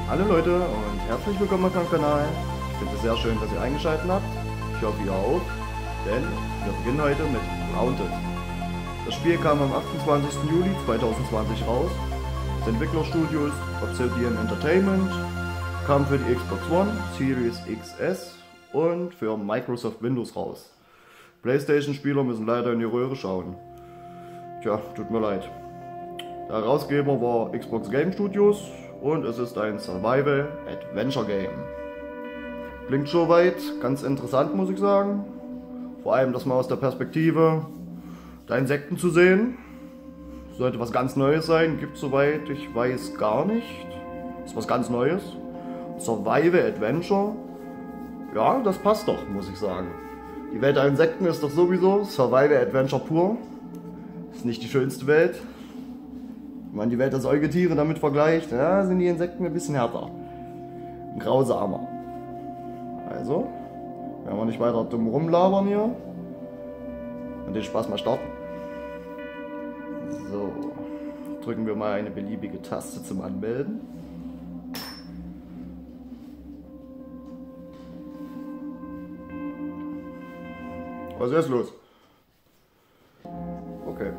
Hallo Leute und herzlich willkommen auf meinem Kanal. Ich finde es sehr schön, dass ihr eingeschaltet habt. Ich hoffe ihr auch, denn wir beginnen heute mit Grounded. Das Spiel kam am 28. Juli 2020 raus. Das Entwicklerstudio ist Obsidian Entertainment, kam für die Xbox One, Series XS und für Microsoft Windows raus. PlayStation-Spieler müssen leider in die Röhre schauen. Tja, tut mir leid. Der Herausgeber war Xbox Game Studios und es ist ein Survival Adventure Game. Klingt schon weit, ganz interessant muss ich sagen. Vor allem das mal aus der Perspektive der Insekten zu sehen. Sollte was ganz Neues sein, gibt es soweit ich weiß gar nicht. Ist was ganz Neues. Survival Adventure. Ja, das passt doch, muss ich sagen. Die Welt der Insekten ist doch sowieso Survival Adventure pur. Ist nicht die schönste Welt. Wenn man die Welt der Säugetiere damit vergleicht, ja, sind die Insekten ein bisschen härter. Grausamer. Also, werden wir nicht weiter dumm rumlabern hier. Und den Spaß mal starten. So, drücken wir mal eine beliebige Taste zum Anmelden. Was ist jetzt los? Okay.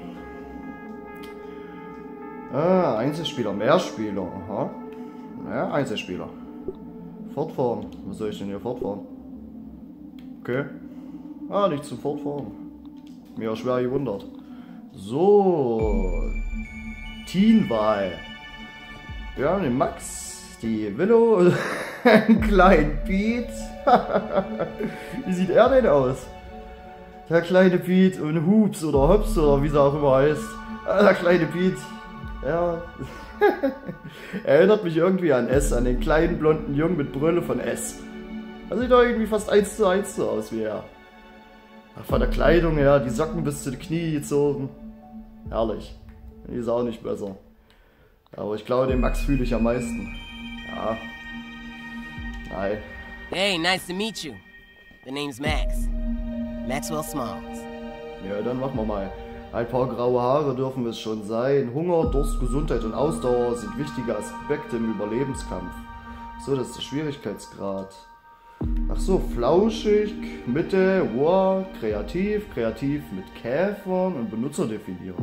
Ah, Einzelspieler, Mehrspieler. Aha. Ja, Einzelspieler. Fortfahren. Was soll ich denn hier fortfahren? Okay. Ah, nicht zum Fortfahren. Mir schwer gewundert. So. Teenwahl. Ja, den Max, die Willow, einen kleinen Pete. Wie sieht er denn aus? Der kleine Pete und Hoops oder Hops oder wie sie auch immer heißt. Ah, der kleine Pete. Ja. Erinnert mich irgendwie an S, an den kleinen blonden Jungen mit Brille von S. Er sieht doch irgendwie fast 1:1 so aus wie er. Ach, von der Kleidung her, die Socken bis zu den Knie gezogen. Herrlich. Die ist auch nicht besser. Aber ich glaube, den Max fühle ich am meisten. Ja. Nein. Hey, nice to meet you. The name's Max. Maxwell Smalls. Ja, dann machen wir mal. Ein paar graue Haare dürfen es schon sein. Hunger, Durst, Gesundheit und Ausdauer sind wichtige Aspekte im Überlebenskampf. So, das ist der Schwierigkeitsgrad. Ach so, flauschig, Mitte, wow, kreativ mit Käfern und Benutzer definiert.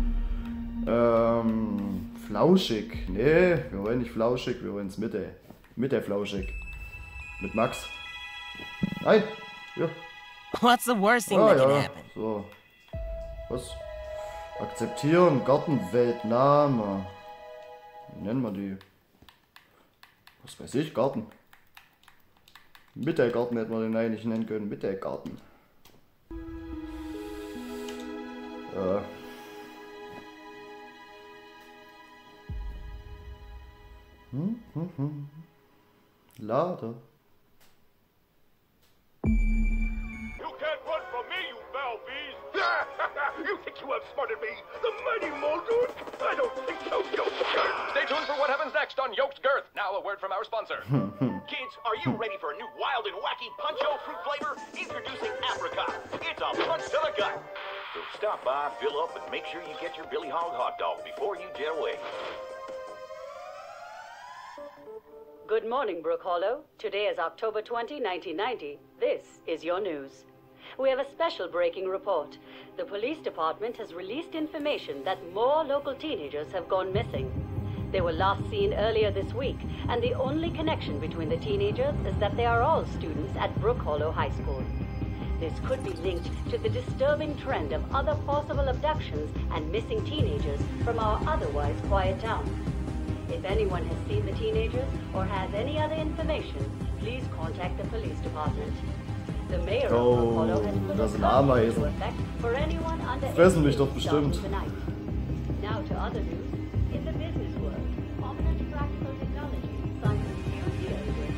Flauschig. Nee, wir wollen nicht flauschig, wir wollen es Mitte. Mitte flauschig. Mit Max. Nein! Ja. What's the worst thing that can happen? So. Was? Akzeptieren, Gartenweltname. Wie nennen wir die? Was weiß ich, Garten. Mittelgarten hätten wir den eigentlich nennen können. Mittelgarten. Lade. You think you outsmarted me? The mighty Muldoon? I don't think so, Yoked Girth. Stay tuned for what happens next on Yoked Girth. Now a word from our sponsor. Kids, are you ready for a new wild and wacky Punch-O fruit flavor? Introducing Apricot. It's a punch to the gut. So stop by, fill up, and make sure you get your Billy Hog hot dog before you jet away. Good morning, Brook Hollow. Today is October 20, 1990. This is your news. We have a special breaking report. The police department has released information that more local teenagers have gone missing. They were last seen earlier this week, and the only connection between the teenagers is that they are all students at Brook Hollow High School. This could be linked to the disturbing trend of other possible abductions and missing teenagers from our otherwise quiet town. If anyone has seen the teenagers or has any other information, please contact the police department. The mayor of Brook Hollow has put das a sind Ameisen. into effect for anyone under Fressen mich 18 doch bestimmt. starting tonight. Now to other news. In the business world, prominent practical technology signs a few deals with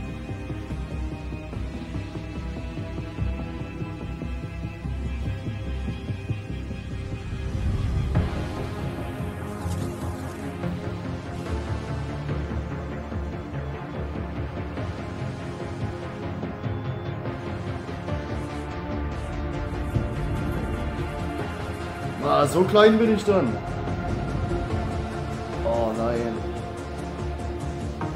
Ah, so klein bin ich dann. Oh nein.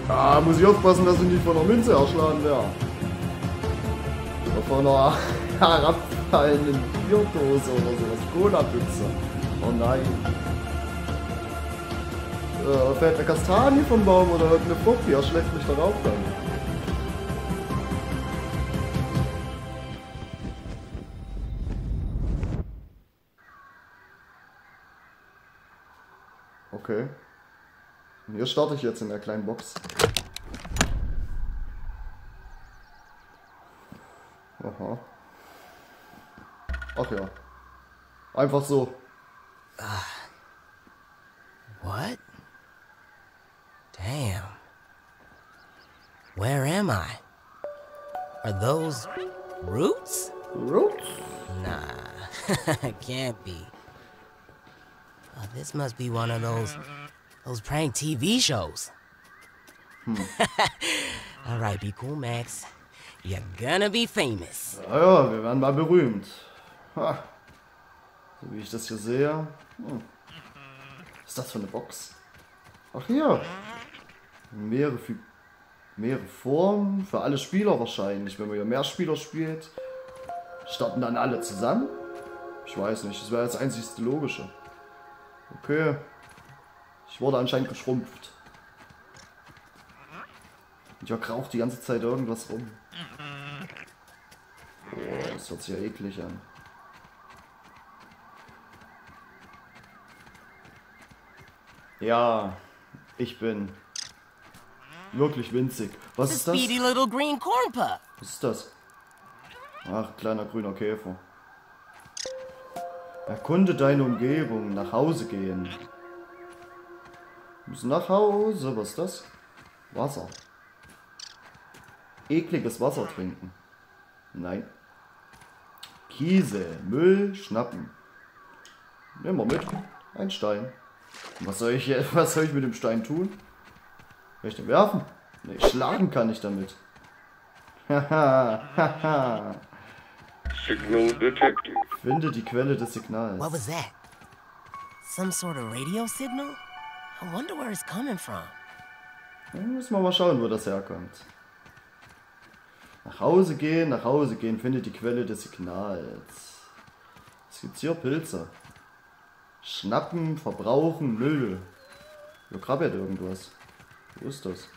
Ah, muss ich aufpassen, dass ich nicht von der Münze erschlagen werde. Oder von einer herabfallenden Bierdose oder sowas. Cola-Büchse. Oh nein. Fällt eine Kastanie vom Baum oder irgendeine Frucht, die erschlägt mich darauf dann. Okay. Und hier starte ich jetzt in der kleinen Box. Aha. Ach ja. Einfach so. What? Damn. Where am I? Are those roots? Roots? Nah, can't be. Oh, this must be one of those prank TV shows. All right, be cool, Max. You're gonna be famous. Ja, ja, wir werden mal berühmt. Ha. So wie ich das hier sehe. Was ist das für eine Box? Ach hier. Mehrere Formen für alle Spieler wahrscheinlich. Wenn man hier mehr Spieler spielt, starten dann alle zusammen? Ich weiß nicht, das wäre das einzigste Logische. Okay. Ich wurde anscheinend geschrumpft. Und hier kraucht die ganze Zeit irgendwas rum. Oh, das hört sich ja eklig an. Ja, ich bin wirklich winzig. Was ist das? Speedy little green corn pup. Was ist das? Ach, kleiner grüner Käfer. Erkunde deine Umgebung, nach Hause gehen. Wir müssen nach Hause, was ist das? Wasser. Ekliges Wasser trinken. Nein. Kiesel, Müll, schnappen. Nehmen wir mit. Ein Stein. Was soll ich mit dem Stein tun? Kann ich den werfen? Nee, schlagen kann ich damit. Haha, haha. Signal detected. Finde die Quelle des Signals. What was that? Some sort of radio signal? I wonder where it's coming from. Dann müssen wir mal schauen, wo das herkommt. Nach Hause gehen, finde die Quelle des Signals. Was gibt's hier? Pilze. Schnappen, verbrauchen, Müll. Hier krabbelt irgendwas. Wo ist das?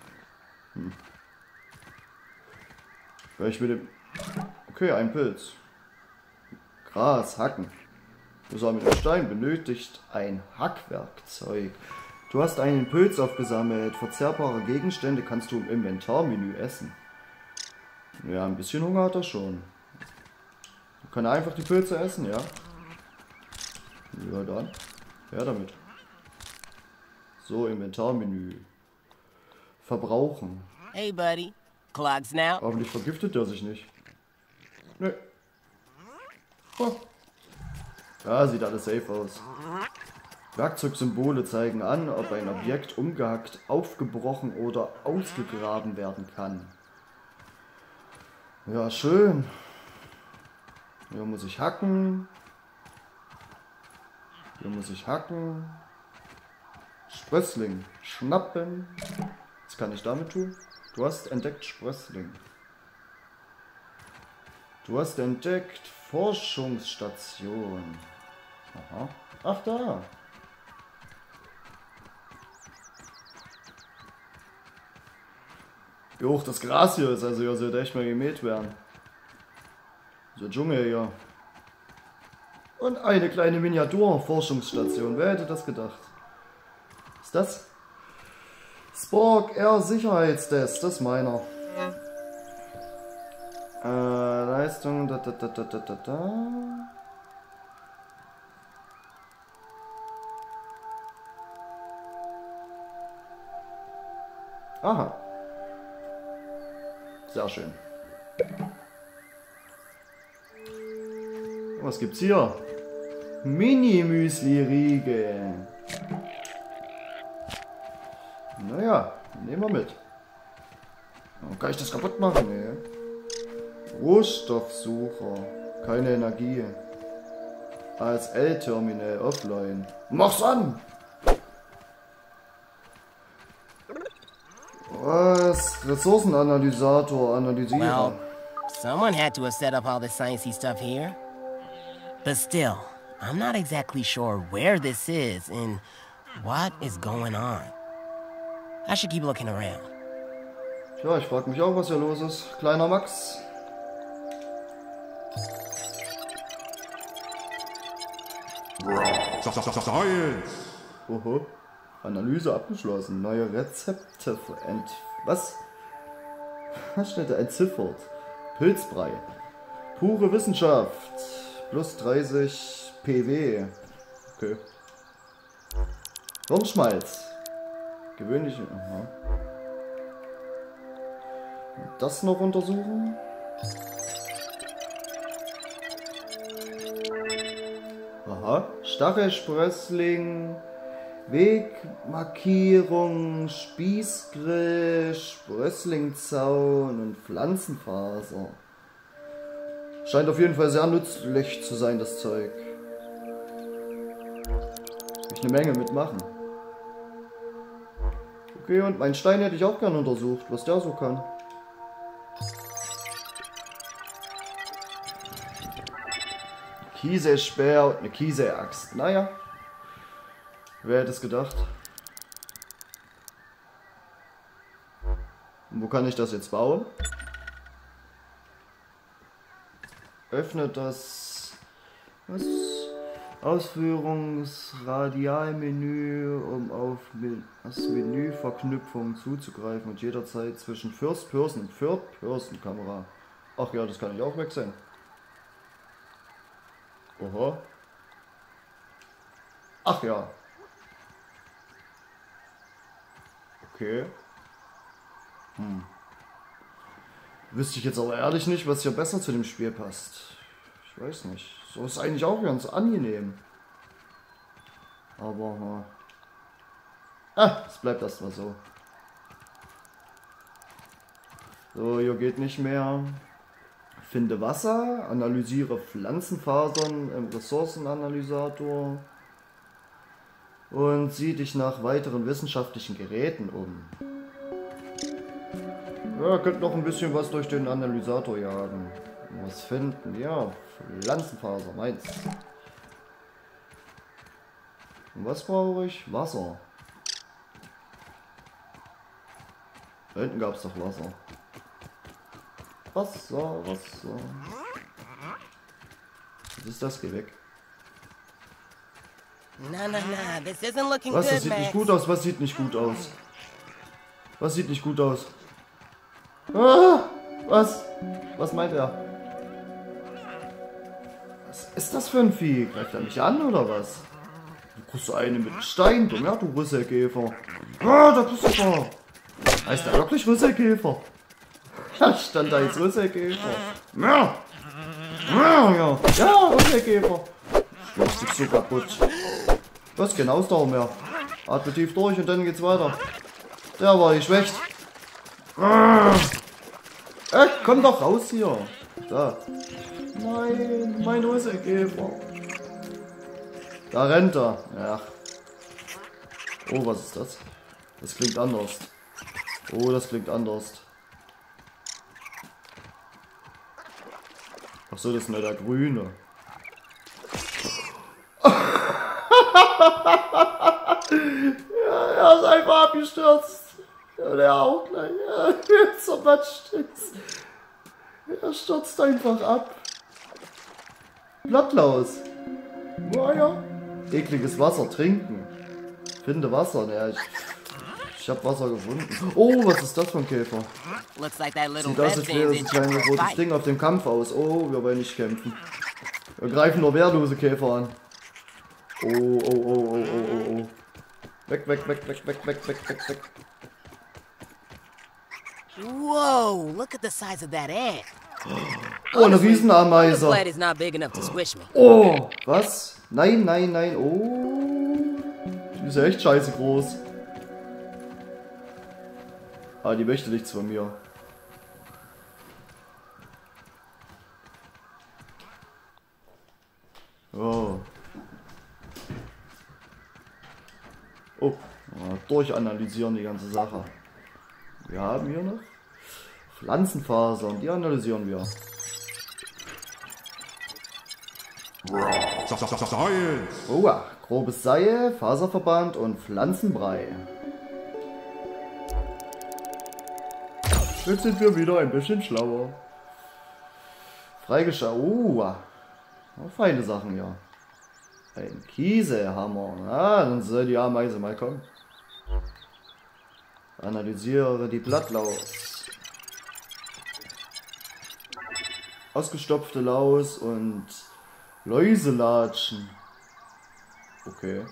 Weil ich mit dem... Okay, ein Pilz. Gras, Hacken. Du hast mit dem Stein benötigt ein Hackwerkzeug. Du hast einen Pilz aufgesammelt. Verzehrbare Gegenstände kannst du im Inventarmenü essen. Ja, ein bisschen Hunger hat er schon. Du kannst einfach die Pilze essen, ja? Ja, dann. Ja, damit. So, Inventarmenü. Verbrauchen. Hey, buddy. Clogs now? Hoffentlich vergiftet er sich nicht. Nö. Oh. Ja, sieht alles safe aus. Werkzeugsymbole zeigen an, ob ein Objekt umgehackt, aufgebrochen oder ausgegraben werden kann. Ja, schön. Hier muss ich hacken. Hier muss ich hacken. Sprössling. Schnappen. Was kann ich damit tun? Du hast entdeckt Sprössling. Du hast entdeckt Forschungsstation. Aha. Ach da. Wie hoch das Gras hier ist, also hier sollte echt mal gemäht werden. So Dschungel hier. Und eine kleine Miniatur-Forschungsstation. Wer hätte das gedacht? Was ist das? Spork Air Sicherheitstest, das ist meiner. Leistung, da. Aha. Sehr schön. Was gibt's hier? Mini-Müsli-Riegel. Naja, nehmen wir mit. Kann ich das kaputt machen? Nee. Rohstoffsucher. Keine Energie. ASL-Terminal offline. Mach's an! Was? Ressourcenanalysator, analysieren. Well, someone had to have set up all this sciencey stuff here. But still, I'm not exactly sure where this is and what is going on. I should keep looking around. Ja, ich frage mich auch, was hier los ist. Kleiner Max. Science! Oho. Analyse abgeschlossen. Neue Rezepte Was? Was steht da? Entziffert. Pilzbrei. Pure Wissenschaft. Plus 30 PW. Okay. Hirnschmalz. Gewöhnliche. Aha. Das noch untersuchen. Aha. Stachelsprössling. Wegmarkierung, Spießgrill, Sprösslingzaun und Pflanzenfaser. Scheint auf jeden Fall sehr nützlich zu sein, das Zeug. Will ich eine Menge mitmachen. Okay, und meinen Stein hätte ich auch gerne untersucht, was der so kann. Kieselspeer und eine Kieselaxt. Naja. Wer hätte es gedacht? Und wo kann ich das jetzt bauen? Öffnet das Ausführungsradialmenü, um auf das Menüverknüpfung zuzugreifen und jederzeit zwischen First Person und Third Person Kamera. Ach ja, das kann ich auch wechseln. Oho. Ach ja. Okay. Wüsste ich jetzt aber ehrlich nicht, was hier besser zu dem Spiel passt. Ich weiß nicht. So ist eigentlich auch ganz angenehm. Aber es bleibt erstmal so. So, hier geht nicht mehr. Finde Wasser, analysiere Pflanzenfasern im Ressourcenanalysator. Und sieh dich nach weiteren wissenschaftlichen Geräten um. Ja, könnt noch ein bisschen was durch den Analysator jagen. Was finden? Ja, Pflanzenfaser, meins. Und was brauche ich? Wasser. Da hinten gab es doch Wasser. Wasser. Was ist das? Geh weg. No, this isn't looking Was? good, Das sieht nicht Max. gut aus. Was sieht nicht gut aus? Was sieht nicht gut aus? Ah, was? Was meint er? Was ist das für ein Vieh? Greift er mich an oder was? Du kriegst so eine mit Stein, du, ja, du Rüsselkäfer. Ah, da kriegst du doch. Heißt der wirklich Rüsselkäfer? Ja, stand da jetzt Rüsselkäfer. Ja. Ja, Rüsselkäfer. Schlägt sich so kaputt. Was, kein Ausdauer mehr. Atme tief durch und dann geht's weiter. Der war geschwächt. Komm doch raus hier. Da. Nein, mein Rüsselkäfer. Da rennt er. Ja. Oh, was ist das? Das klingt anders. Oh, das klingt anders. Ach so, das ist nur der Grüne. Ja, er ist einfach abgestürzt. Ja, der auch gleich. Ja, zermatscht ist. Er stürzt einfach ab. Blattlaus. Naja. Ekliges Wasser trinken. Finde Wasser. Naja, ich hab Wasser gefunden. Oh, was ist das für ein Käfer? Looks like that little Sieht aus, red als wäre thing's es ein in kleines for a rotes fight. Ding auf dem Kampf aus. Oh, wir wollen nicht kämpfen. Wir greifen nur wehrlose Käfer an. Oh. Weg. Whoa, look at the size of that ant. Oh, eine This Riesenameise. blade is not big enough to squish me. Oh, was? Nein. Oh. Die ist ja echt scheiße groß. Ah, die möchte nichts von mir. Oh. Oh. Ja, durchanalysieren die ganze Sache. Wir haben hier noch Pflanzenfasern, die analysieren wir. Oh, grobes Seil, Faserverband und Pflanzenbrei. Jetzt sind wir wieder ein bisschen schlauer. Freigeschaltet. Oh, feine Sachen, ja. Ein Kieselhammer. Ah, dann soll die Ameise mal kommen. Analysiere die Blattlaus. Ausgestopfte Laus und Läuselatschen. Okay.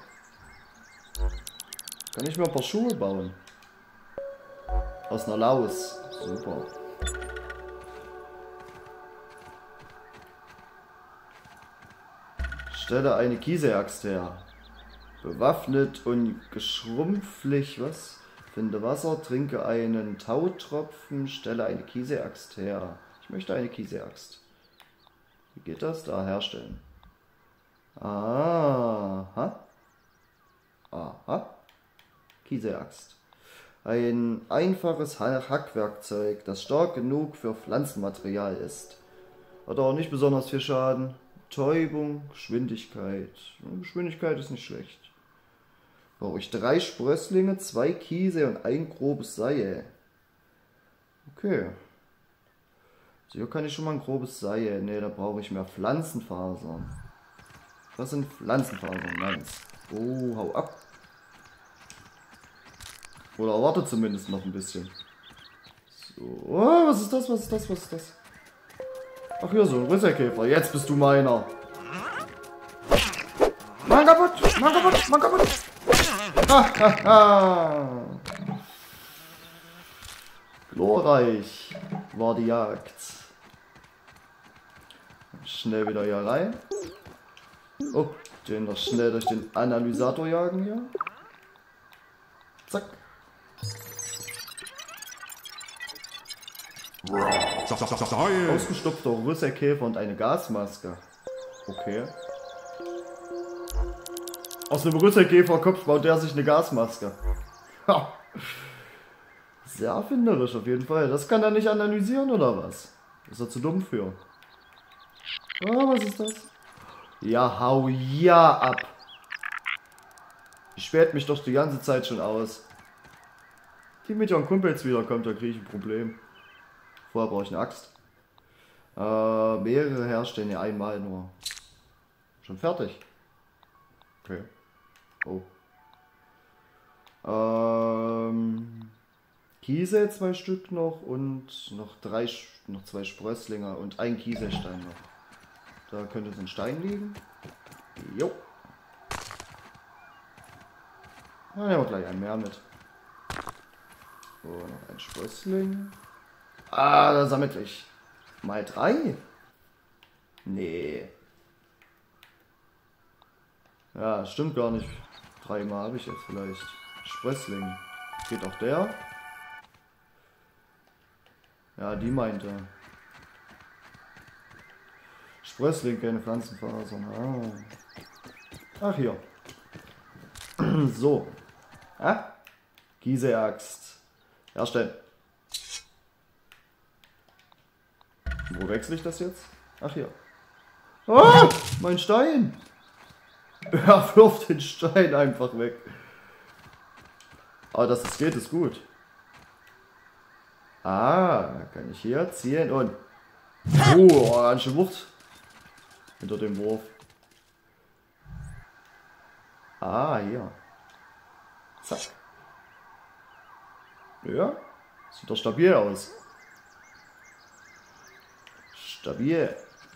Kann ich mir ein paar Schuhe bauen? Aus einer Laus. Super. Stelle eine Kieseaxt her. Bewaffnet und geschrumpflich, was? Finde Wasser, trinke einen Tautropfen, stelle eine Kieseaxt her. Ich möchte eine Kieseaxt. Wie geht das? Da herstellen. Aha. Aha. Kieseaxt. Ein einfaches Hackwerkzeug, das stark genug für Pflanzenmaterial ist. Hat auch nicht besonders viel Schaden. Betäubung, Geschwindigkeit. Geschwindigkeit ist nicht schlecht. Brauche ich 3 Sprösslinge, 2 Kiese und ein grobes Seil. Okay. So, hier kann ich schon mal ein grobes Seil. Ne, da brauche ich mehr Pflanzenfasern. Was sind Pflanzenfasern? Meins. Oh, hau ab. Oder warte zumindest noch ein bisschen. So. Oh, was ist das? Was ist das? Was ist das? Ach ja, so ein Rüsselkäfer. Jetzt bist du meiner. Mann kaputt! Mann kaputt! Mann kaputt! Hahaha! Glorreich war die Jagd. Schnell wieder hier rein. Oh, den noch schnell durch den Analysator jagen hier. Zack. Ausgestopfter Rüsselkäfer und eine Gasmaske. Okay. Aus dem Rüsselkäferkopf baut der sich eine Gasmaske. Ha. Sehr erfinderisch auf jeden Fall. Das kann er nicht analysieren oder was? Ist er zu dumm für? Oh, was ist das? Ja, hau ja ab. Ich sperrt mich doch die ganze Zeit schon aus. Die mit ihren Kumpels wiederkommt, da kriege ich ein Problem. Vorher brauche ich eine Axt. Mehrere herstellen, ja einmal nur. Schon fertig. Okay. Oh. Kiesel 2 Stück noch und noch 2 Sprösslinge und ein Kieselstein noch. Da könnte so ein Stein liegen. Jo. Dann nehmen wir gleich einen mehr mit. So, noch ein Sprössling. Ah, da sammelt ich. Mal 3? Nee. Ja, stimmt gar nicht. 3 Mal habe ich jetzt vielleicht. Sprössling. Geht auch der? Ja, die meinte. Sprössling, keine Pflanzenfasern. Ach, hier. So. Ah? Kieseaxt. Herstellen. Wo wechsle ich das jetzt? Ach, hier. Ah! Mein Stein! Er wirft den Stein einfach weg. Aber dass es geht, ist gut. Ah, kann ich hier zielen und... Oh, ganz schön Wucht. Hinter dem Wurf. Ah, hier. Zack. Ja, sieht doch stabil aus. Stabil.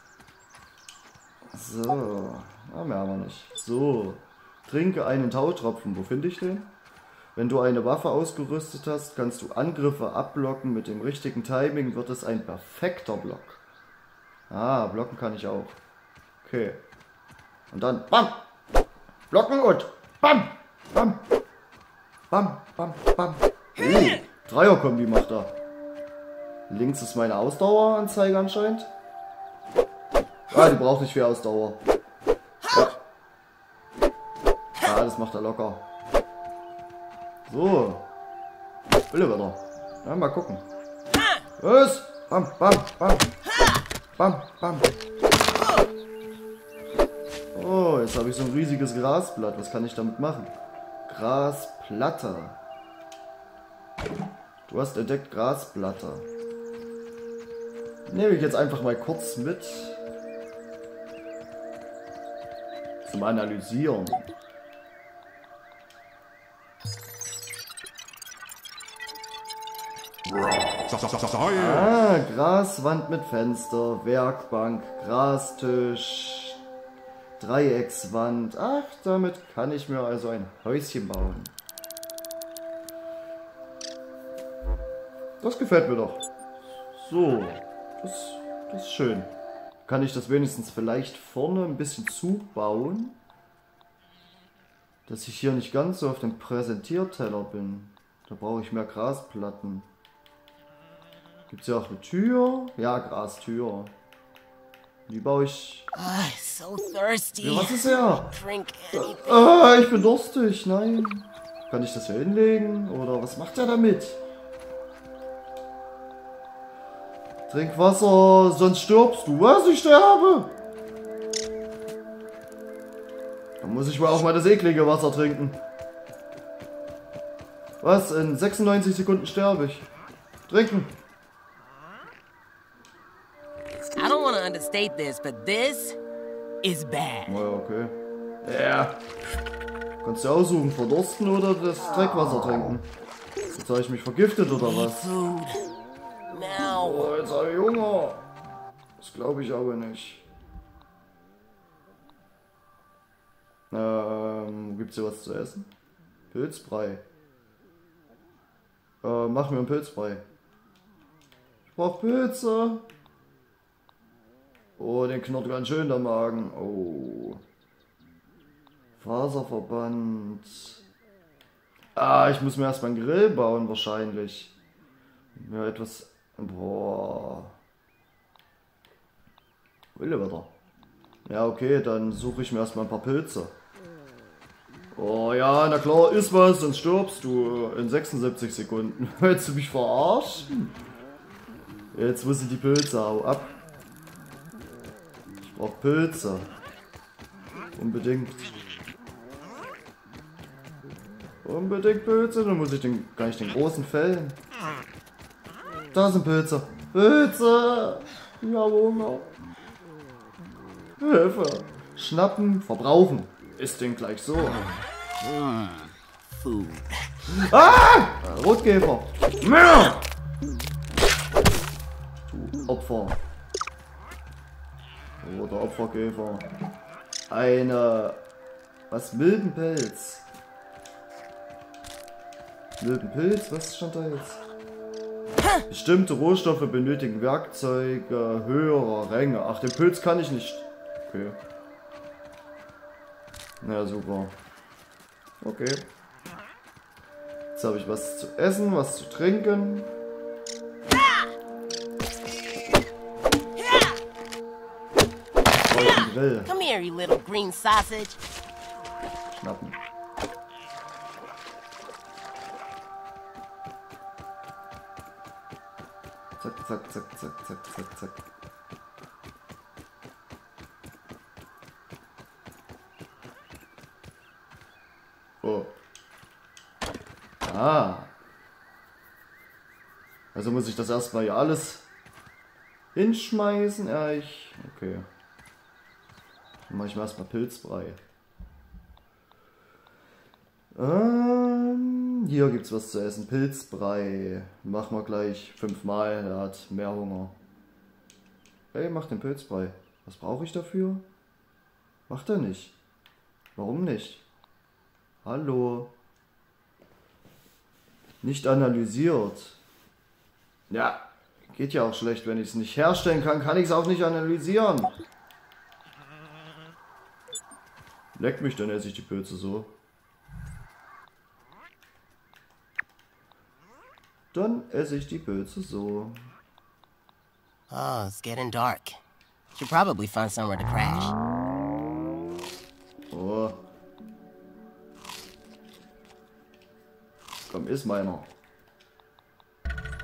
So, mehr haben wir nicht. So, trinke einen Tautropfen. Wo finde ich den? Wenn du eine Waffe ausgerüstet hast, kannst du Angriffe abblocken. Mit dem richtigen Timing wird es ein perfekter Block. Ah, blocken kann ich auch. Okay. Und dann BAM! Blocken und BAM! BAM! BAM! BAM! BAM! Oh, Dreierkombi macht er. Links ist meine Ausdaueranzeige anscheinend. Ah, die braucht nicht viel Ausdauer. Ja. Ah, das macht er locker. So. Willewetter. Na, mal gucken. Was? Bam, bam, bam. Bam, bam. Oh, jetzt habe ich so ein riesiges Grasblatt. Was kann ich damit machen? Grasplatte. Du hast entdeckt Grasblätter. Nehme ich jetzt einfach mal kurz mit. Zum Analysieren. Ah, Graswand mit Fenster, Werkbank, Grastisch, Dreieckswand. Ach, damit kann ich mir also ein Häuschen bauen. Das gefällt mir doch. So, das ist schön. Kann ich das wenigstens vielleicht vorne ein bisschen zubauen, dass ich hier nicht ganz so auf dem Präsentierteller bin. Da brauche ich mehr Grasplatten. Gibt es ja auch eine Tür? Ja, Grastür. Die baue ich. So thirsty. Ja, was ist ja? Drink anything. Ah, ich bin durstig. Nein. Kann ich das hier hinlegen? Oder was macht er damit? Trink Wasser, sonst stirbst du. Was? Ich sterbe. Dann muss ich wohl auch mal das eklige Wasser trinken. Was? In 96 Sekunden sterbe ich. Trinken. I don't want to understate this, but this is bad. Ja, okay. Ja. Kannst du aussuchen, verdursten oder das Dreckwasser trinken? Jetzt habe ich mich vergiftet oder was? Food. Now. Oh, jetzt habe ich Hunger. Das glaube ich aber nicht. Gibt's hier was zu essen? Pilzbrei. Mach mir einen Pilzbrei. Ich brauch Pilze. Oh, den knurrt ganz schön der Magen. Oh. Faserverband. Ah, ich muss mir erstmal einen Grill bauen wahrscheinlich. Ja, etwas... Boah. Willewetter. Ja, okay, dann suche ich mir erstmal ein paar Pilze. Oh ja, na klar, iss was, sonst stirbst du in 76 Sekunden. Willst du mich verarschen? Jetzt muss ich die Pilze, hau ab. Ich brauch Pilze. Unbedingt. Unbedingt Pilze, dann muss ich den, kann ich den großen fällen. Da sind Pilze. Pilze! Ich habe Hunger. Hilfe. Schnappen, verbrauchen. Ist den gleich so. Food. Ah! Rotkäfer. Du Opfer. Roter Opferkäfer. Eine... Was? Milbenpilz. Milbenpilz? Was stand da jetzt? Bestimmte Rohstoffe benötigen Werkzeuge höherer Ränge. Ach, den Pilz kann ich nicht. Okay. Na super. Okay. Jetzt habe ich was zu essen, was zu trinken. Grill. Come here, you little green sausage. Schnappen. Zack, zack, zack, zack, zack, zack, zack. Oh. Ah. Also muss ich das erstmal hier alles hinschmeißen? Ja, okay. Dann mache ich mir erstmal Pilzbrei. Hier gibt's was zu essen. Pilzbrei. Machen wir gleich 5-mal. Er hat mehr Hunger. Hey, mach den Pilzbrei. Was brauche ich dafür? Macht er nicht. Warum nicht? Hallo. Nicht analysiert. Ja, geht ja auch schlecht, wenn ich es nicht herstellen kann, kann ich es auch nicht analysieren. Leck mich, dann esse ich die Pilze so. Dann esse ich die Pilze so. Oh, it's getting dark. Should probably find somewhere to crash. Oh. Komm, iss meiner.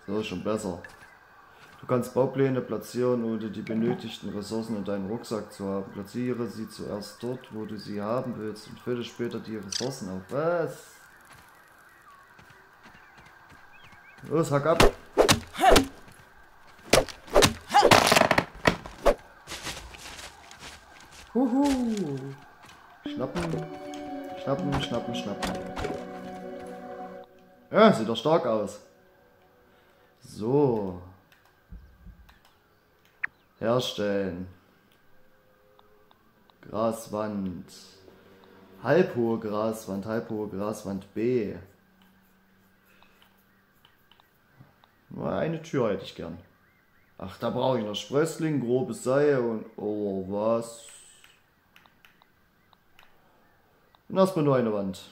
So ist schon besser. Du kannst Baupläne platzieren, ohne die benötigten Ressourcen in deinem Rucksack zu haben. Platziere sie zuerst dort, wo du sie haben willst und fülle später die Ressourcen auf. Was? Los, hack ab! Huhu! Schnappen, schnappen, schnappen, schnappen. Ja, sieht doch stark aus. So. Herstellen. Graswand. Halbhohe Graswand B. Nur eine Tür hätte ich gern. Ach, da brauche ich noch Sprössling, grobes Seil und... Oh, was? Und erstmal nur eine Wand.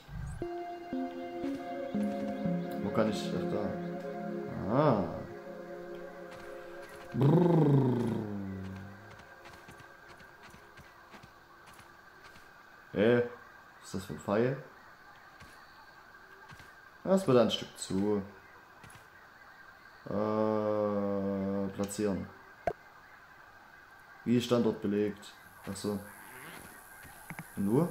Wo kann ich... Ach, da. Ah. Brrr. Hey, was ist das für ein Pfeil? Das wird ein Stück zu. Platzieren. Wie Standort belegt. Achso. Nur?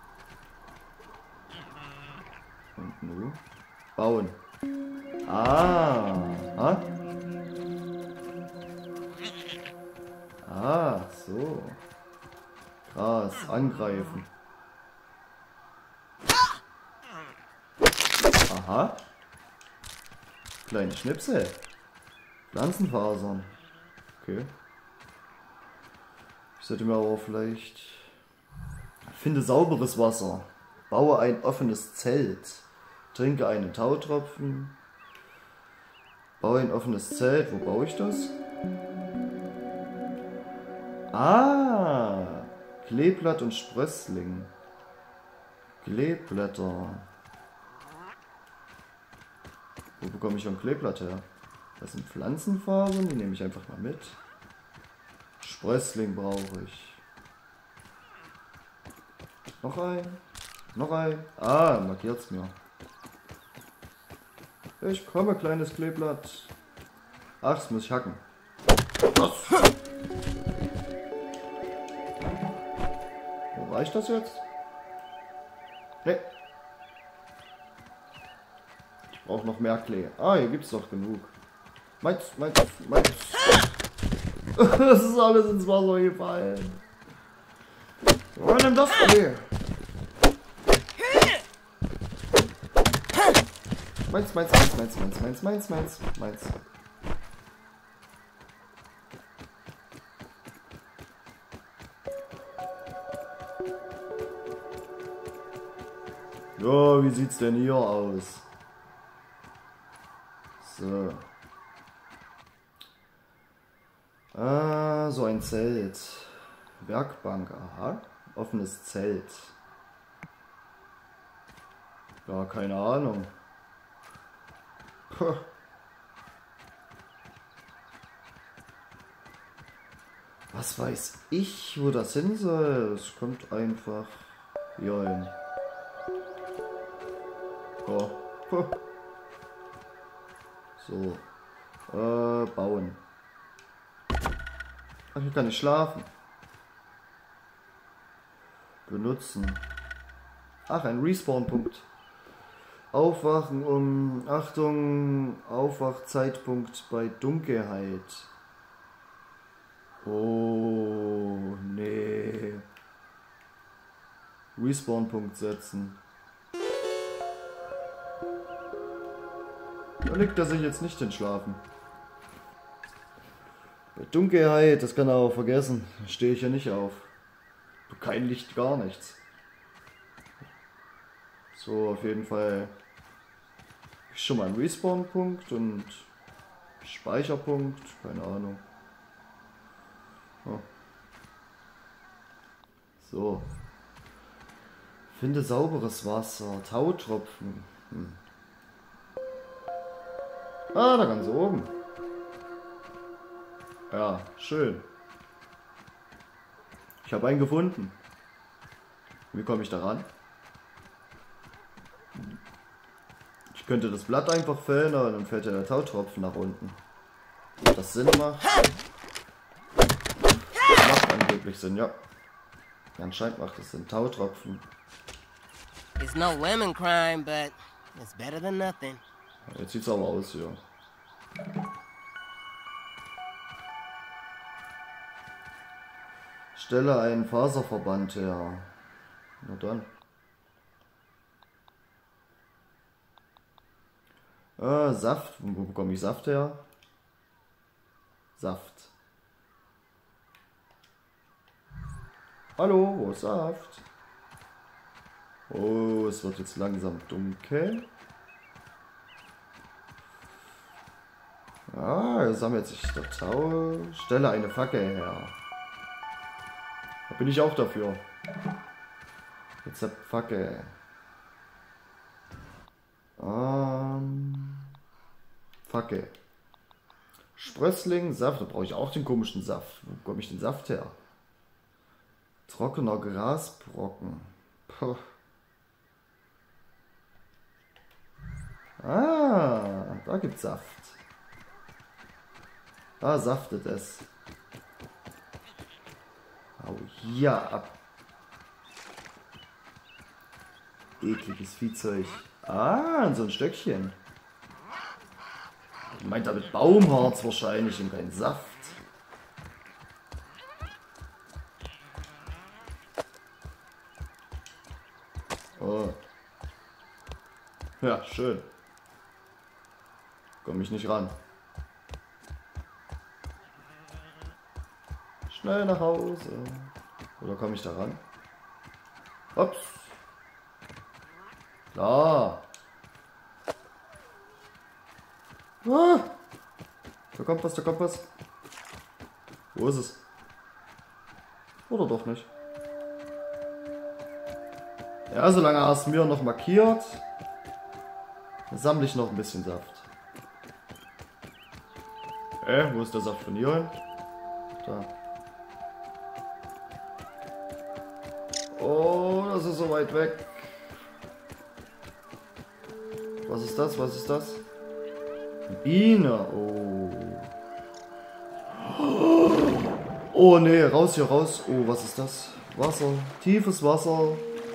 Und nur? Bauen. Ah. Ah? Ah, so. Krass. Angreifen. Aha. Kleine Schnipsel. Pflanzenfasern. Okay. Ich sollte mir aber vielleicht... Finde sauberes Wasser. Baue ein offenes Zelt. Trinke einen Tautropfen. Baue ein offenes Zelt. Wo baue ich das? Ah. Kleeblatt und Sprössling. Kleeblätter. Wo bekomme ich ein Kleeblatt her? Das sind Pflanzenfasern, die nehme ich einfach mal mit. Sprössling brauche ich. Noch ein. Noch ein. Ah, markiert's mir. Ich komme, kleines Kleeblatt. Ach, das muss ich hacken. Was? Wo reicht das jetzt? Nee. Ich brauche noch mehr Klee. Ah, hier gibt's doch genug. Meins. Das ist alles ins Wasser gefallen. Wo war denn das Klee? Meins. Ja, wie sieht's denn hier aus? So. Ah, so ein Zelt. Werkbank, aha. Offenes Zelt. Ja, keine Ahnung. Puh. Was weiß ich, wo das hin soll? Es kommt einfach hier hin. Oh. Puh. So. Bauen. Ach, hier kann ich schlafen. Benutzen. Ach, ein Respawn-Punkt. Aufwachen um... Achtung, Aufwachzeitpunkt bei Dunkelheit. Oh, nee. Respawn-Punkt setzen. Da legt er sich jetzt nicht hin schlafen. Bei Dunkelheit, das kann er auch vergessen. Da stehe ich ja nicht auf. Kein Licht, gar nichts. So, auf jeden Fall schon mal ein Respawn-Punkt und Speicherpunkt, keine Ahnung. Oh. So. Finde sauberes Wasser, Tautropfen. Ah, da ganz oben. Ja, schön. Ich habe einen gefunden. Wie komme ich da ran? Ich Ich könnte das Blatt einfach fällen, aber dann fällt ja der Tautropfen nach unten. Ob das Sinn macht? Macht angeblich Sinn, ja. Anscheinend macht es Sinn. Tautropfen. It's no lemon crime, but it's better than nothing. Jetzt sieht's aber aus hier. Stelle einen Faserverband her. Na dann. Saft. Wo bekomme ich Saft her? Saft. Hallo, wo ist Saft? Oh, es wird jetzt langsam dunkel. Ah, jetzt sammelt sich der Tau. Stelle eine Fackel her. Da bin ich auch dafür. Rezept Fackel. Fackel. Sprössling, Saft. Da brauche ich auch den komischen Saft. Wo bekomme ich den Saft her? Trockener Grasbrocken. Puh. Ah, da gibt's Saft. Da saftet es. Hau hier ab. Ekliges Viehzeug. Ah, so ein Stöckchen. Ich meint damit Baumharz wahrscheinlich und kein Saft. Oh. Ja, schön. Komm ich nicht ran. Schnell nach Hause. Oder komme ich da ran? Ups. Klar. Ah. Da kommt was, da kommt was. Wo ist es? Oder doch nicht? Ja, solange er es mir noch markiert, sammle ich noch ein bisschen Saft. Wo ist der Saft von hier? Da. Oh, das ist so weit weg. Was ist das? Was ist das? Eine Biene. Oh. Oh nee, raus hier raus. Oh, was ist das? Wasser. Tiefes Wasser.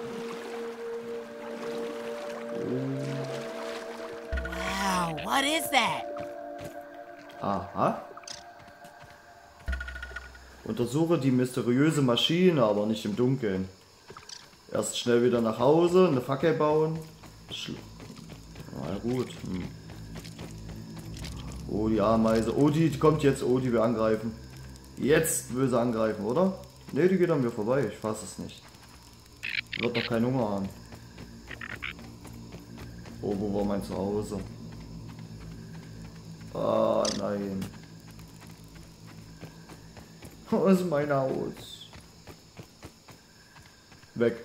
Wow, what is that? Aha. Untersuche die mysteriöse Maschine, aber nicht im Dunkeln. Erst schnell wieder nach Hause, eine Fackel bauen. Na gut. Oh, die Ameise. Oh, die kommt jetzt. Oh, die will angreifen. Jetzt will sie angreifen, oder? Ne, die geht an mir vorbei. Ich fasse es nicht. Wird doch keinen Hunger haben. Oh, wo war mein Zuhause? Ah, nein. Wo ist mein Haus? Weg.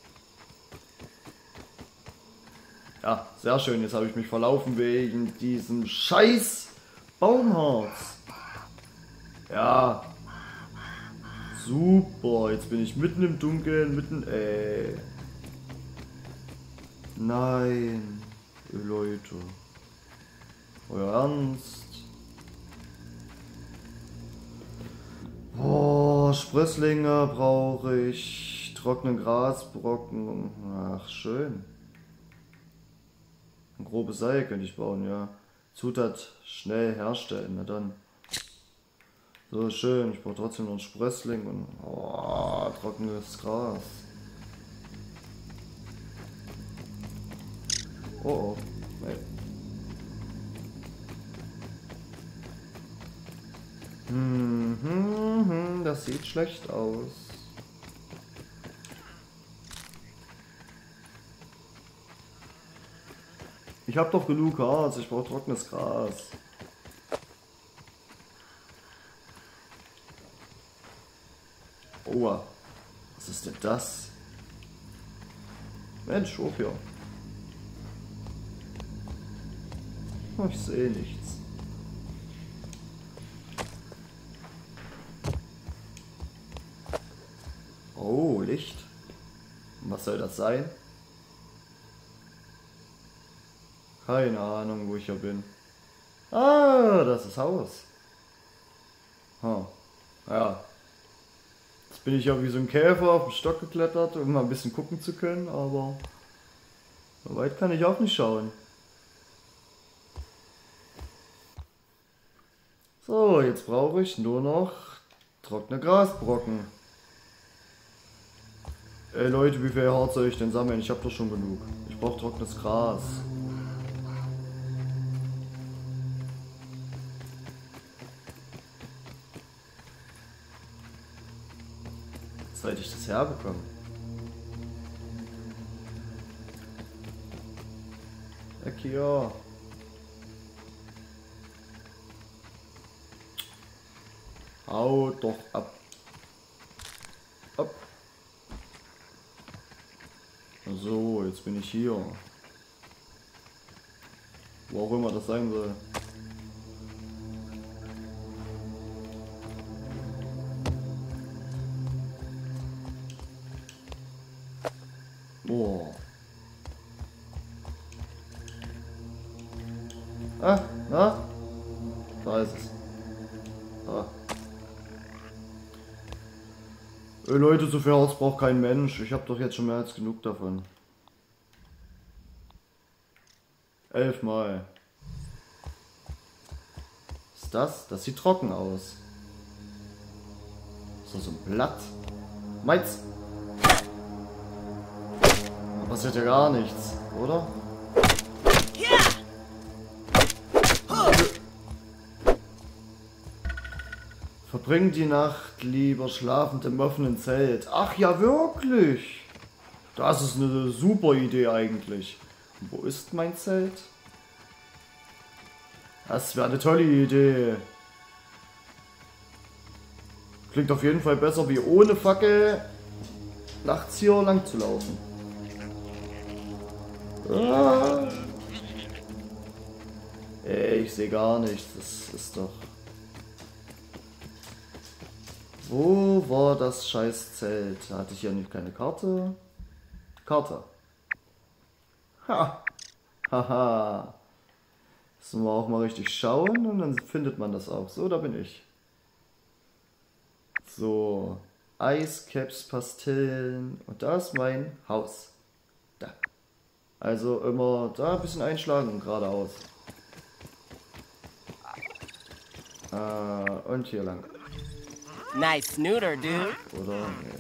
Ja, sehr schön. Jetzt habe ich mich verlaufen wegen diesem scheiß Baumharz. Ja. Super. Jetzt bin ich mitten im Dunkeln, mitten... Nein. Leute. Euer Ernst? Oh, Sprösslinge brauche ich. Trockenen Grasbrocken. Ach, schön. Ein grobes Seil könnte ich bauen, ja. Zutat schnell herstellen, na dann. So, schön. Ich brauche trotzdem noch einen Sprössling und trockenes Gras. Oh, oh. Nee. Das sieht schlecht aus. Ich habe doch genug Harz, ich brauche trockenes Gras. Oha, was ist denn das? Mensch, Opia. Ich sehe nichts. Oh, Licht. Was soll das sein? Keine Ahnung, wo ich hier bin. Ah, das ist Haus. Huh. Ja. Jetzt bin ich ja wie so ein Käfer auf den Stock geklettert, um mal ein bisschen gucken zu können, aber so weit kann ich auch nicht schauen. So, jetzt brauche ich nur noch trockene Grasbrocken. Ey Leute, wie viel Harz soll ich denn sammeln? Ich habe doch schon genug. Ich brauche trockenes Gras. Sollte ich das herbekommen? Okay, ja. Hau doch ab. Ab. So, jetzt bin ich hier. Wo auch immer das sein soll. Boah. Ah, da ist es. Ah. Leute, so viel Haus braucht kein Mensch. Ich habe doch jetzt schon mehr als genug davon. 11 Mal. Was ist das? Das sieht trocken aus. Ist das so ein Blatt? Meins. Da passiert ja gar nichts, oder? Verbring die Nacht lieber schlafend im offenen Zelt. Ach ja, wirklich? Das ist eine super Idee eigentlich. Wo ist mein Zelt? Das wäre eine tolle Idee. Klingt auf jeden Fall besser wie ohne Fackel nachts hier lang zu laufen. Ah. Ey, ich sehe gar nichts. Das ist doch... Wo war das scheiß Zelt? Hatte ich ja nicht keine Karte? Karte. Ha. Haha. Müssen wir auch mal richtig schauen und dann findet man das auch. So, da bin ich. So. Eiscaps, Pastillen. Und da ist mein Haus. Da. Also immer da ein bisschen einschlagen und geradeaus. Und hier lang. Nice snooter, dude. Oder? Nee.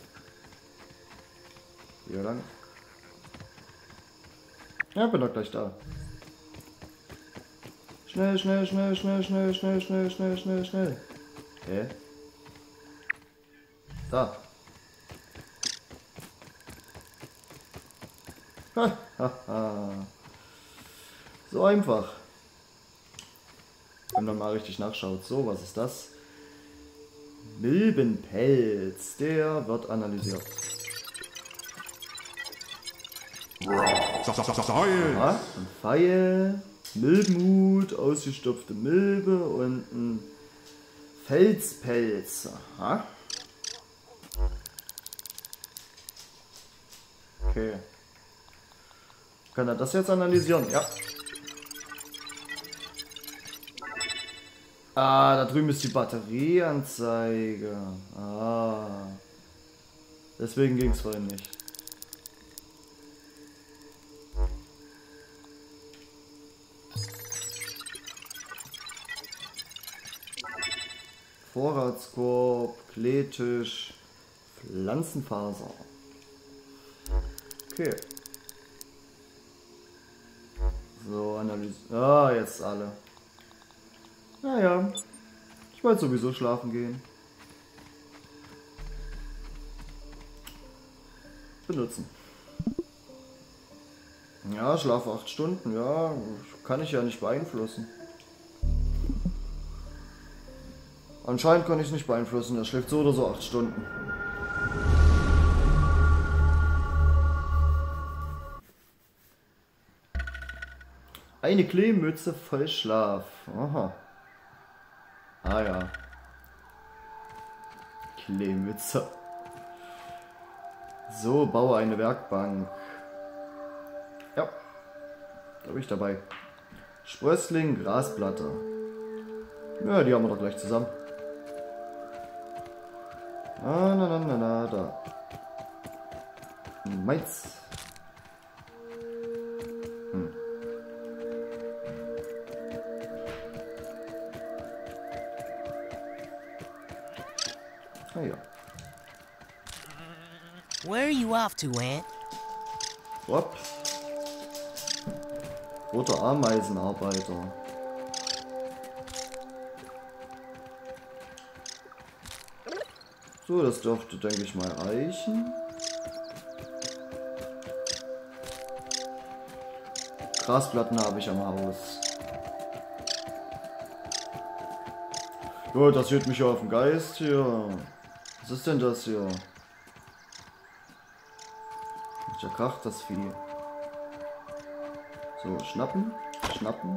Hier lang. Ja, bin doch gleich da. Schnell, schnell, schnell, schnell, schnell, schnell, schnell, schnell, schnell, schnell. Hä? Da. Ha, ha, ha. So einfach. Wenn man mal richtig nachschaut. So, was ist das? Milbenpelz. Der wird analysiert. Ja, ein Pfeil. Milbenhut, ausgestopfte Milbe und ein Felspelz. Aha. Okay. Kann er das jetzt analysieren? Ja. Ah, da drüben ist die Batterieanzeige. Ah. Deswegen ging es vorhin nicht. Vorratskorb, Kleetisch, Pflanzenfaser. Okay. So, Analyse. Ah, jetzt alle. Naja, ich wollte sowieso schlafen gehen. Benutzen. Ja, schlafe 8 Stunden, ja, kann ich ja nicht beeinflussen. Anscheinend kann ich es nicht beeinflussen, er schläft so oder so 8 Stunden. Eine Kleemütze voll Schlaf. Aha. Ah ja. Kleemütze. So, baue eine Werkbank. Ja, da bin ich dabei. Sprössling, Grasplatte. Ja, die haben wir doch gleich zusammen. Da. Mais. Ah ja. Where are you off to, Ant? Hopp. Roter Ameisenarbeiter. So, das dürfte, denke ich mal, reichen. Grasplatten habe ich am Haus. Jo, das hört mich ja auf den Geist hier. Was ist denn das hier? Ja, kracht das Vieh. So, schnappen, schnappen.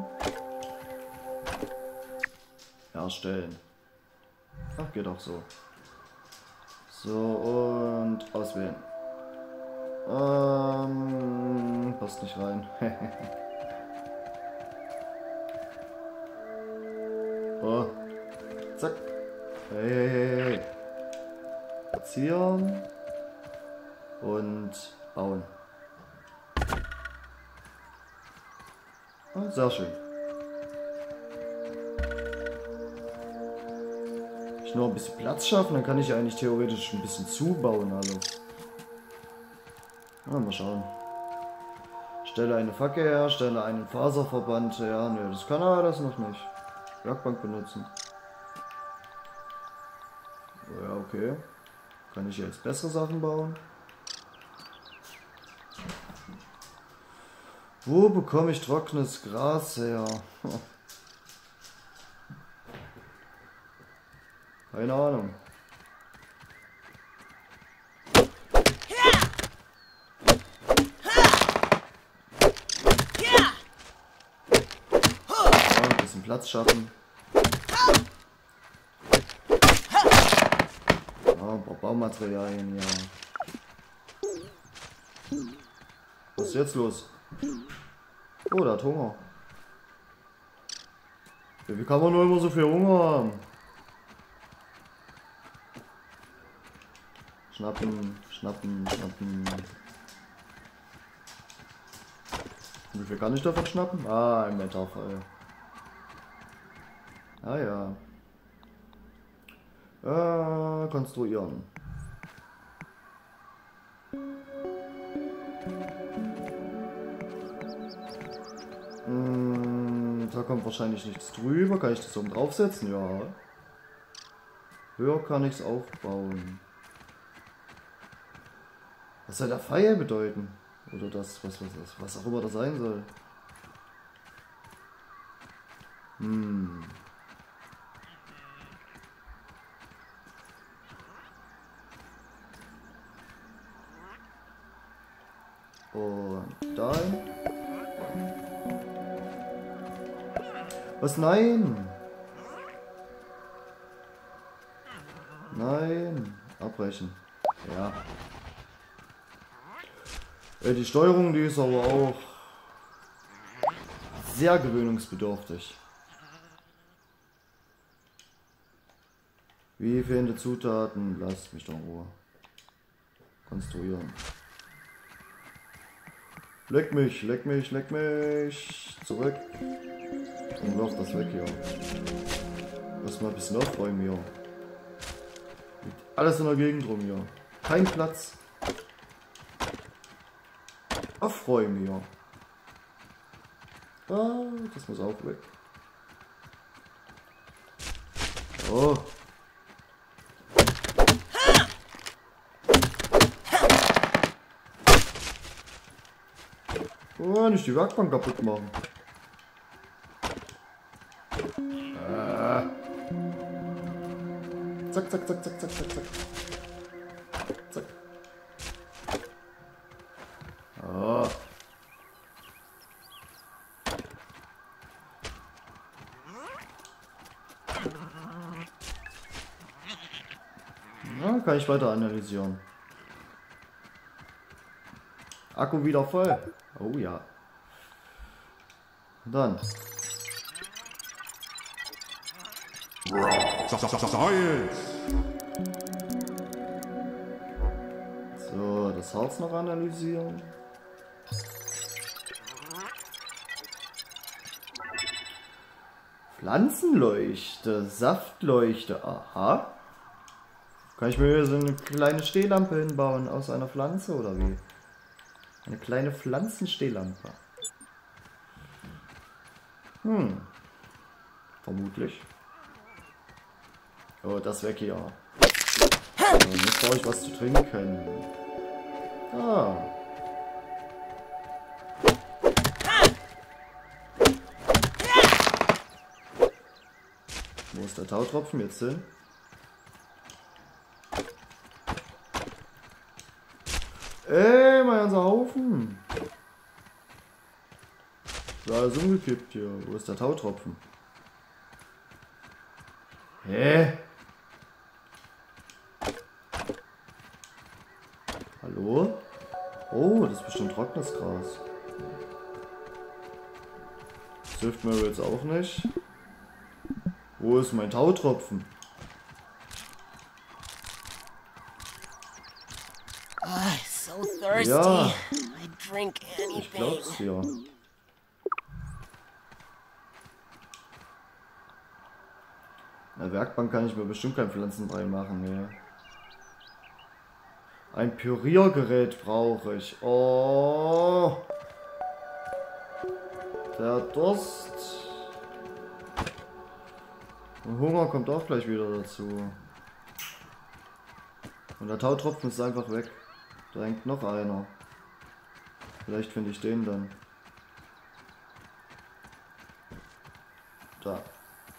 Herstellen. Ach, geht auch so. So, und auswählen. Passt nicht rein. Oh. Zack. Hey. Platzieren. Und bauen. Oh, sehr schön. Ich nur ein bisschen Platz schaffen, dann kann ich eigentlich theoretisch ein bisschen zubauen alles. Mal schauen. Stelle eine Fackel her, stelle einen Faserverband her. Ne, das kann er alles noch nicht. Werkbank benutzen. Ja, okay. Kann ich jetzt bessere Sachen bauen? Wo bekomme ich trockenes Gras her? Keine Ahnung. Ja, ein bisschen Platz schaffen. Ja, ein paar Baumaterialien, ja. Was ist jetzt los? Oh, der hat Hunger. Ja, wie kann man nur immer so viel Hunger haben? Schnappen, schnappen, schnappen. Wie viel kann ich davon schnappen? Ah, ein Metafall. Ah ja. Konstruieren. Da kommt wahrscheinlich nichts drüber. Kann ich das oben draufsetzen? Ja. Höher kann ich es aufbauen. Was soll der Pfeil bedeuten? Oder das, was auch immer das sein soll. Und dahin. Was? Nein! Nein! Abbrechen. Ja. Die Steuerung, die ist aber auch sehr gewöhnungsbedürftig. Wie fehlende Zutaten? Lasst mich doch in Ruhe. Konstruieren. Leck mich, leck mich, leck mich. Zurück. Und wirf das weg hier. Lass mal ein bisschen aufräumen hier. Liegt alles in der Gegend rum hier. Kein Platz. Aufräumen hier. Ah, das muss auch weg. Oh. Oh, nicht die Werkbank kaputt machen. Zack, zack, zack, zack, zack, zack, zack. Zack. Oh. Ja, kann ich weiter analysieren. Akku wieder voll. Oh ja. Und dann Science! So, das Harz noch analysieren. Pflanzenleuchte, Saftleuchte, aha. Kann ich mir hier so eine kleine Stehlampe hinbauen aus einer Pflanze oder wie? Eine kleine Pflanzenstehlampe. Vermutlich. Oh, das weg hier. So, jetzt brauche ich was zu trinken. Ah. Wo ist der Tautropfen jetzt hin? Ey, mein ganzer Haufen. Ist alles umgekippt hier. Wo ist der Tautropfen? Hä? Hallo? Oh, das ist bestimmt trockenes Gras. Das hilft mir jetzt auch nicht. Wo ist mein Tautropfen? Ah, so thirsty. Ja. I drink Ich anything. glaub's dir. In der Werkbank kann ich mir bestimmt kein Pflanzenbrei machen, ne? Ein Püriergerät brauche ich. Oh. Der Durst. Und Hunger kommt auch gleich wieder dazu. Und der Tautropfen ist einfach weg. Da hängt noch einer. Vielleicht finde ich den dann. Da.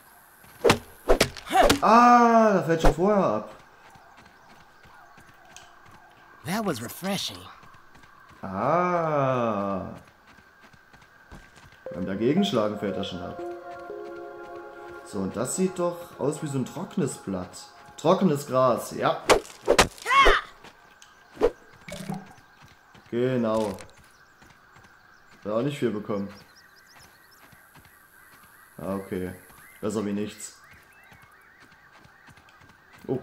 Ah, da fällt schon vorher ab. That was refreshing. Ah. Beim Dagegenschlagen fällt er schon ab. So, und das sieht doch aus wie so ein trockenes Blatt. Trockenes Gras, ja. Genau. Da auch nicht viel bekommen. Ah, okay. Besser wie nichts. Oh.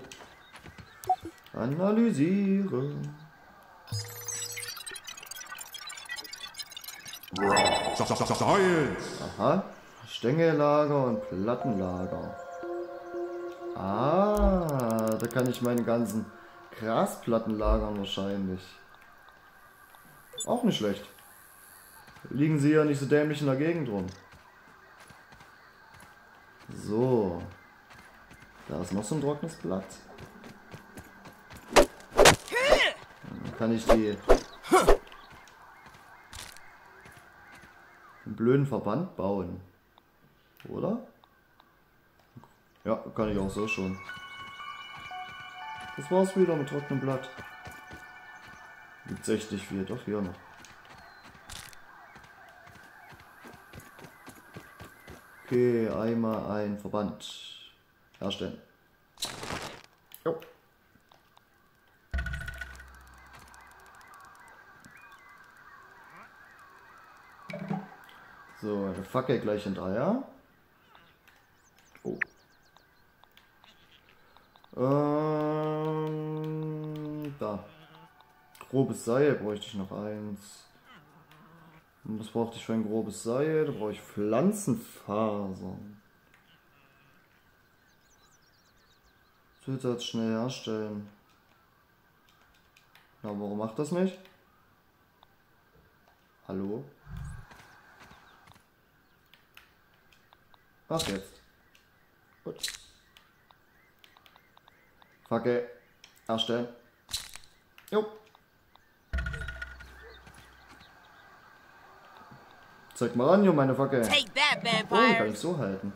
Analysiere. Science! Aha. Stängellager und Plattenlager. Ah, da kann ich meine ganzen Grasplatten lagern wahrscheinlich. Auch nicht schlecht. Liegen sie ja nicht so dämlich in der Gegend rum. So. Da ist noch so ein trockenes Blatt. Dann kann ich den blöden Verband bauen. Oder? Ja, kann ich auch so schon. Das war's wieder mit trockenem Blatt. Gibt's echt nicht viel, doch hier noch. Okay, einmal ein Verband herstellen. Jo. So, eine Fackel gleich hinterher. Oh. Da. Grobes Seil bräuchte ich noch eins. Und was brauchte ich für ein grobes Seil? Da brauche ich Pflanzenfasern. Zusatz schnell herstellen. Na, warum macht das nicht? Hallo? Ach, jetzt. Gut. Fackel. Erstellen. Jo. Zeig mal an, hier meine Fackel. Take that, Oh, die kann vampires. ich so halten.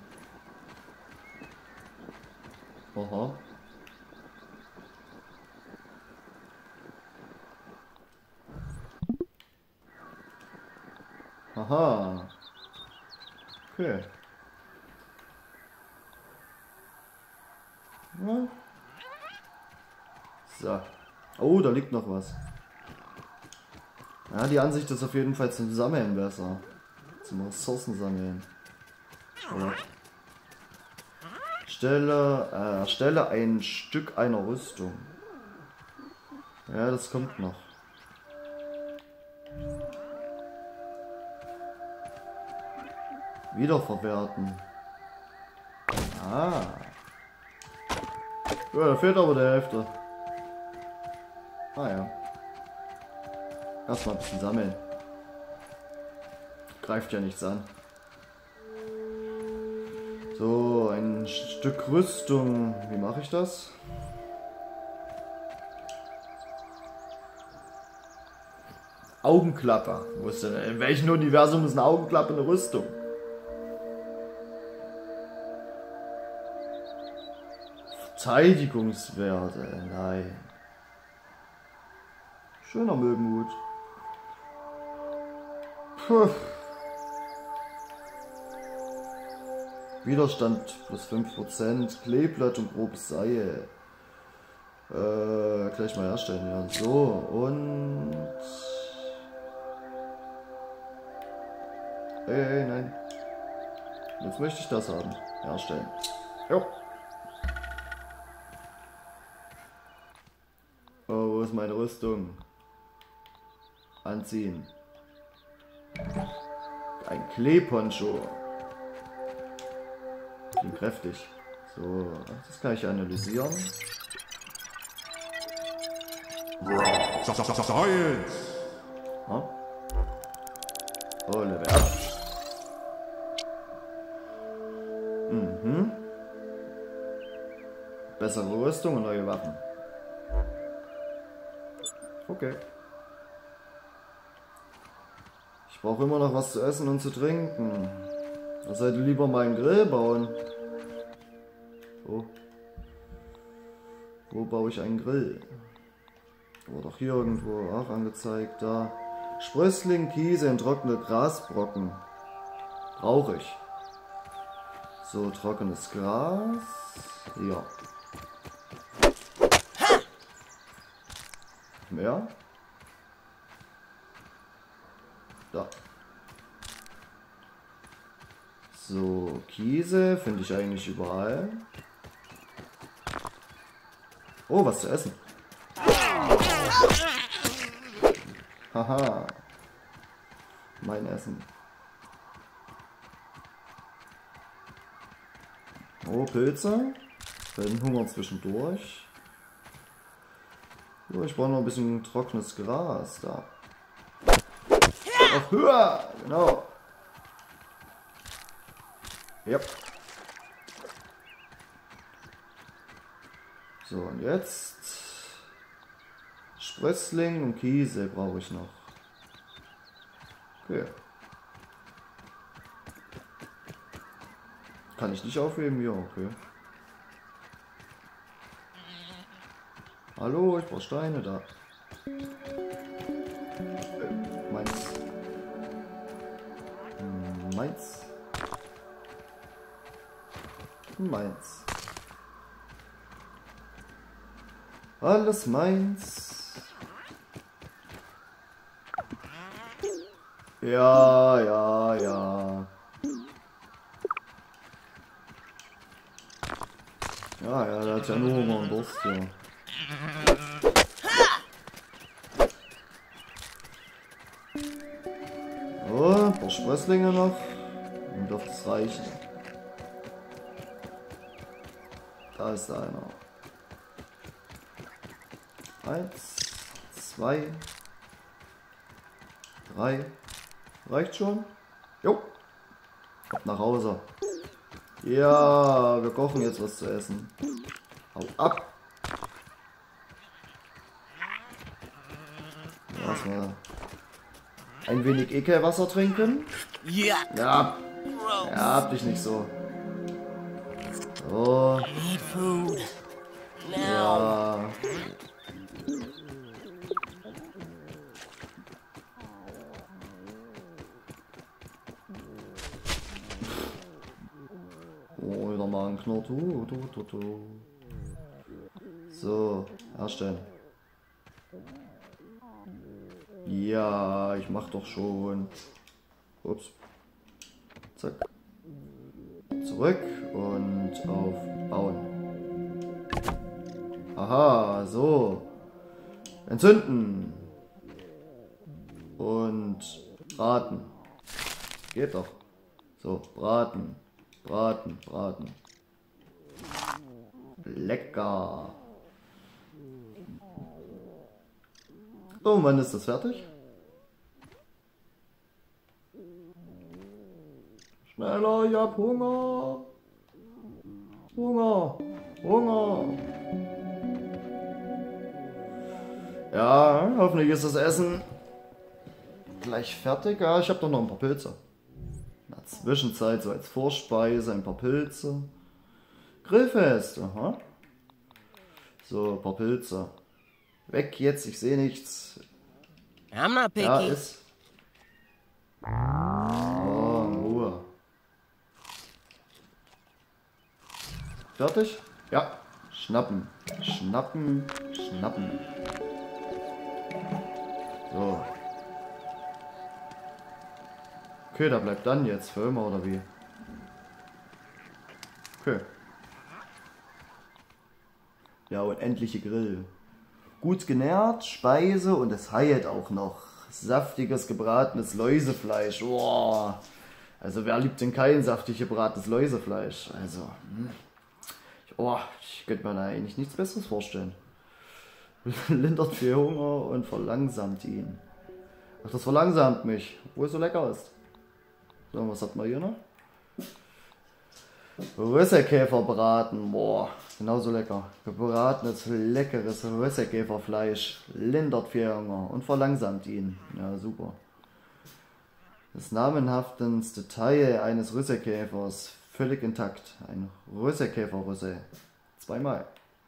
Aha. Aha. Okay. Ja. So. Oh, da liegt noch was. Ja, die Ansicht ist auf jeden Fall zum Sammeln besser. Zum Ressourcen sammeln. Oder Erstelle ein Stück einer Rüstung. Ja, das kommt noch. Wiederverwerten. Ah. Ja, da fehlt aber die Hälfte. Ah ja. Erstmal ein bisschen sammeln. Greift ja nichts an. So, ein Stück Rüstung. Wie mache ich das? Augenklappe. Wo ist denn, in welchem Universum ist eine Augenklappe eine Rüstung? Verteidigungswerte. Nein. Schöner Mögenhut. Puh. Widerstand plus 5%, Kleeblatt und grobes Seil. Gleich mal herstellen, ja. So, und... Hey, nein. Jetzt möchte ich das haben. Herstellen. Jo. Oh, wo ist meine Rüstung? Anziehen. Ein Kleeponcho. Klingt kräftig. So, das kann ich analysieren. Science! Ja. Oh, Level up. Mhm. Bessere Rüstung und neue Waffen. Okay. Ich brauche immer noch was zu essen und zu trinken. Da sollte lieber mal einen Grill bauen. So. Wo baue ich einen Grill? War doch hier irgendwo auch angezeigt. Da. Sprössling, Kiese und trockene Grasbrocken. Brauche ich. So, trockenes Gras. Ja. Mehr? Da. So, Kiese finde ich eigentlich überall. Oh, was zu essen. Haha. Mein Essen. Oh, Pilze. Für den Hunger zwischendurch. So, ich brauche noch ein bisschen trockenes Gras da. Auf höher! Genau. Yep. So, und jetzt Sprössling und Kiesel brauche ich noch. Okay. Kann ich nicht aufheben? Ja, okay. Hallo, ich brauche Steine da. Meins. Meins. Meins. Alles meins. Ja, ja, ja. Ja, ja, der hat ja nur Hunger und Durst, ja. So, ein paar Sprösslinge noch. Dann dürfte es reichen. Da ist einer. 1, 2, 3. Reicht schon? Jo. Ab nach Hause. Ja, wir kochen jetzt was zu essen. Hau ab. Erstmal ein wenig Ekelwasser trinken. Yeah. Ja. Ja, hab dich nicht so. So. Need food. Now. Ja. Oh, wieder mal ein Knurr. So, herstellen. Ja, ich mach doch schon. Ups. Zack. Zurück und auf Bauen. Aha, so. Entzünden. Und braten. Geht doch. So, braten. Braten, braten. Lecker. So, und wann ist das fertig? Schneller, ich hab Hunger. Hunger. Hunger. Ja, hoffentlich ist das Essen gleich fertig. Ja, ich habe doch noch ein paar Pilze. In der Zwischenzeit so als Vorspeise ein paar Pilze. Grillfest, aha. So, ein paar Pilze. Weg jetzt, ich sehe nichts. I'm not picky. Ja, ist. Oh, in Ruhe. Fertig? Ja. Schnappen. Schnappen. Schnappen. So. Okay, da bleibt dann jetzt für immer, oder wie? Okay. Ja, unendliche Grill. Gut genährt, Speise und es heilt auch noch. Saftiges gebratenes Läusefleisch. Boah. Also wer liebt denn kein saftig gebratenes Läusefleisch? Also, ich könnte mir da eigentlich nichts Besseres vorstellen. Lindert viel Hunger und verlangsamt ihn. Ach, das verlangsamt mich, obwohl es so lecker ist. So, was hat man hier noch? Rüsselkäferbraten, boah, genauso lecker. Gebratenes, leckeres Rüsselkäferfleisch lindert viel Hunger und verlangsamt ihn. Ja, super. Das namenhaftendste Teil eines Rüsselkäfers, völlig intakt. Ein Rüsselkäferrüssel. 2-mal.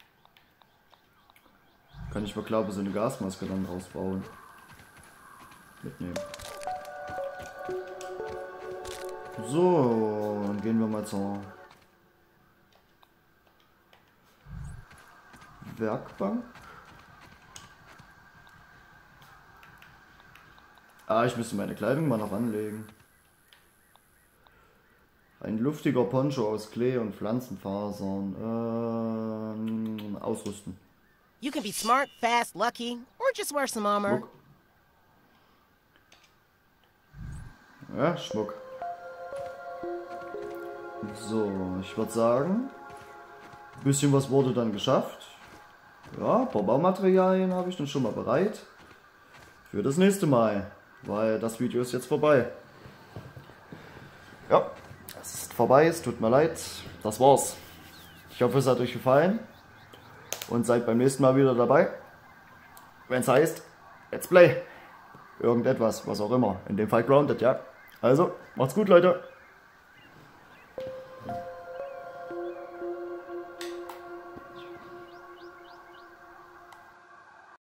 Kann ich mir, glaube ich, so eine Gasmaske dann rausbauen. Mitnehmen. So, dann gehen wir mal zur Werkbank. Ah, ich müsste meine Kleidung mal noch anlegen. Ein luftiger Poncho aus Klee und Pflanzenfasern. Ausrüsten. You can be smart, fast, lucky, or just wear some armor. Schmuck. Ja, Schmuck. So, ich würde sagen, ein bisschen was wurde dann geschafft. Ja, ein paar Baumaterialien habe ich dann schon mal bereit. Für das nächste Mal, weil das Video ist jetzt vorbei. Ja, es ist vorbei, es tut mir leid. Das war's. Ich hoffe, es hat euch gefallen. Und seid beim nächsten Mal wieder dabei. Wenn es heißt, Let's Play. Irgendetwas, was auch immer. In dem Fall Grounded, ja. Also, macht's gut, Leute.